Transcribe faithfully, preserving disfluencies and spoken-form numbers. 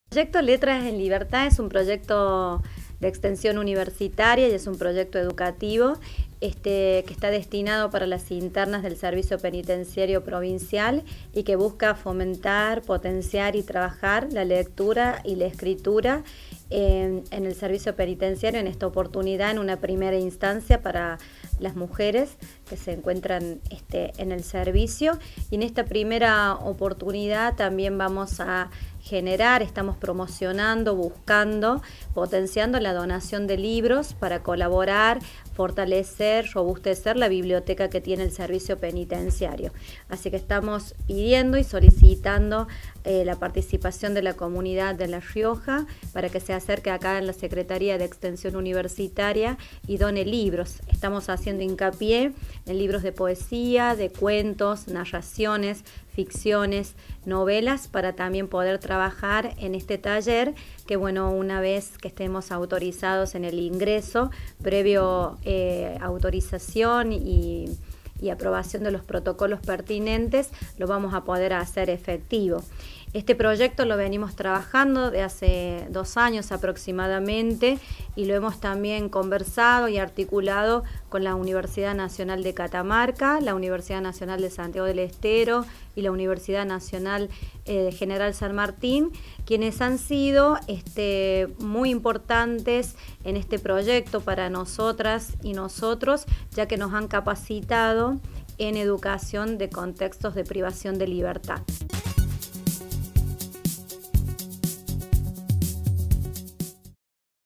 El proyecto Letras en Libertad es un proyecto de extensión universitaria y es un proyecto educativo este, que está destinado para las internas del Servicio Penitenciario Provincial y que busca fomentar, potenciar y trabajar la lectura y la escritura en, en el servicio penitenciario, en esta oportunidad en una primera instancia para las mujeres que se encuentran este, en el servicio, y en esta primera oportunidad también vamos a generar, estamos promocionando, buscando, potenciando la donación de libros para colaborar, fortalecer, robustecer la biblioteca que tiene el servicio penitenciario. Así que estamos pidiendo y solicitando eh, la participación de la comunidad de La Rioja para que se acerque acá en la Secretaría de Extensión Universitaria y done libros. Estamos haciendo hincapié en libros de poesía, de cuentos, narraciones, ficciones, novelas, para también poder trabajar en este taller que, bueno, una vez que estemos autorizados en el ingreso, previo eh, autorización y, y aprobación de los protocolos pertinentes, lo vamos a poder hacer efectivo. Este proyecto lo venimos trabajando de hace dos años aproximadamente y lo hemos también conversado y articulado con la Universidad Nacional de Catamarca, la Universidad Nacional de Santiago del Estero y la Universidad Nacional eh, General San Martín, quienes han sido este, muy importantes en este proyecto para nosotras y nosotros, ya que nos han capacitado en educación de contextos de privación de libertad.